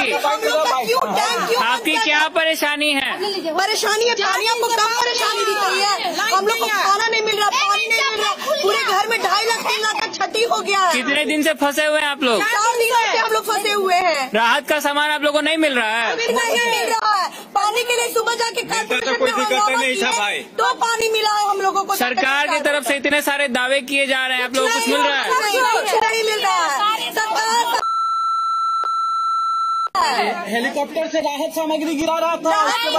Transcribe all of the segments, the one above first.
आपकी क्या परेशानी है? परेशानी है पानी, आपको कम परेशानी दिख रही है? हम लोग को खाना नहीं मिल रहा, पानी नहीं मिल रहा, पूरे घर में 2.5 लाख 3 लाख का क्षति हो गया है। कितने दिन से फंसे हुए हैं आप लोग? 4 दिनों से हम लोग फंसे हुए हैं। राहत का सामान आप लोग को नहीं मिल रहा है? नहीं मिल रहा है। पानी के लिए सुबह जाके कोई दिक्कत नहीं था भाई, तो पानी मिला है हम लोगों को। सरकार की तरफ से इतने सारे दावे किए जा रहे हैं, आप लोगों को कुछ मिल रहा है? कुछ नहीं मिल रहा है। सरकार हेलीकॉप्टर से राहत सामग्री गिरा रहा था,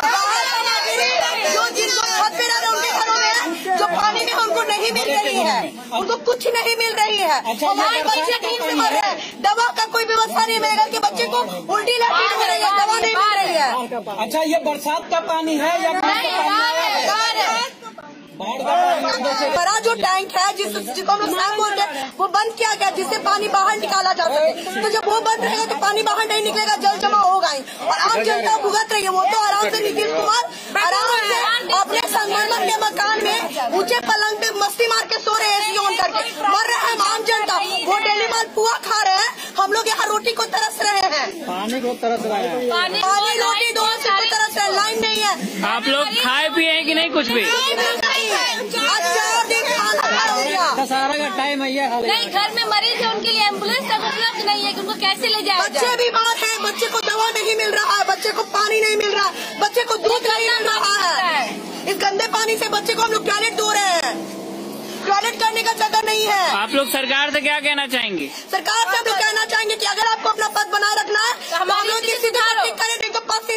जो जिनको छत पे रह रहे उनके घरों में जो पानी में उनको नहीं मिल रही है, उनको कुछ नहीं मिल रही है। हमारे बच्चे नींद से मर रहे हैं, दवा का कोई व्यवस्था नहीं मिलेगा कि बच्चे को उल्टी लगी हो रही है, दवा नहीं मिल रही है। अच्छा, ये बरसात का पानी है या बड़ा जो टैंक है जिसको हम लोग साफ बोलते हैं वो बंद किया गया, जिससे पानी बाहर निकाला जा सके। तो जब वो बंद रहेगा तो पानी बाहर नहीं निकलेगा, जल जमा होगा ही और आम जनता भुगत रही है। वो तो आराम से नीतीश कुमार आराम से अपने संगमरमर के मकान में ऊंचे पलंग पे मस्ती मार के सो रहे हैं, एसी ऑन करके मर रहे हैं आम जनता। वो डेली माल पुआ खा रहे हैं, हम लोग यहाँ रोटी को तरस रहे हैं, पानी को तरस रहे हैं, पानी रोटी दोनों से तरस रहे, लाइन नहीं है। आप लोग खाए पिए हैं कि नहीं? कुछ भी दशहरा का टाइम है, नहीं घर में मरीज है, उनके लिए एम्बुलेंस तक उपलब्ध नहीं है कि उनको कैसे ले जाए। बच्चे बीमार हैं, बच्चे को दवा नहीं मिल रहा है, बच्चे को पानी नहीं मिल रहा, बच्चे को दूध नहीं मिल रहा है। इस गंदे पानी से बच्चे को हम लोग टॉयलेट धो रहे हैं, टॉयलेट करने का जगह नहीं है। आप लोग सरकार से क्या कहना चाहेंगे? सरकार से हम लोग कहना चाहेंगे कि अगर आपको अपना पद बनाए रखना है तो हम लोग की सीधी भर्ती करें, नहीं तो पद